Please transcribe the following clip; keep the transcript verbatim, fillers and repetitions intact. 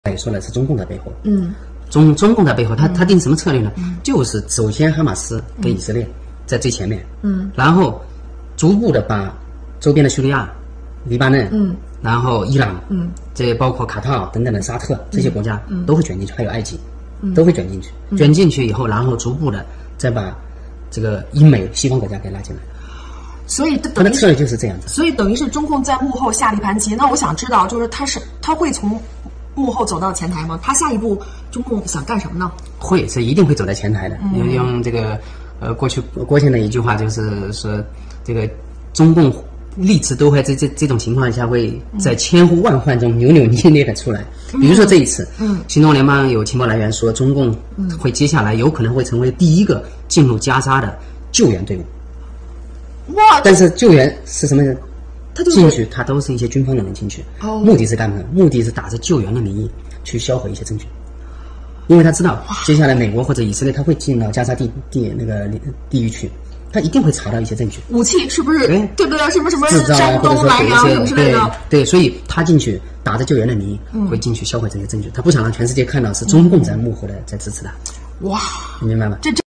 也说了是中共在背后， 嗯， 中中共在背后，他他定什么策略呢？嗯、就是首先哈马斯跟以色列在最前面，嗯，然后逐步的把周边的叙利亚、黎巴嫩，嗯，然后伊朗，嗯，这包括卡塔尔等等的沙特这些国家，嗯，都会卷进去，还有埃及，嗯，都会卷进去，嗯、卷进去以后，然后逐步的再把这个英美西方国家给拉进来。 所以他的策略就是这样子。 所以等于是中共在幕后下了一盘棋。那我想知道，就是他是他会从幕后走到前台吗？他下一步中共想干什么呢？ 会，是一定会走在前台的。嗯、用用这个呃过去郭先的一句话就是说，这个中共历次都会在这这种情况下会在千呼万唤中扭扭捏捏的出来。嗯、比如说这一次，嗯，新中联邦有情报来源说，中共会接下来有可能会成为第一个进入加沙的救援队伍。 哇！ 但是救援是什么人？ 他就是进去，他都是一些军方的人进去。哦，目的是干嘛？目的是打着救援的名义去销毁一些证据，因为他知道接下来美国或者以色列他会进到加沙地地那个地域去，他一定会查到一些证据。 武器是不是？ 对对不对？什么什么制造啊，或者说给一些之类的。 对，所以他进去打着救援的名义，嗯、会进去销毁这些证据。他不想让全世界看到是中共在幕后的在支持他。 哇， 你明白吗？ 这。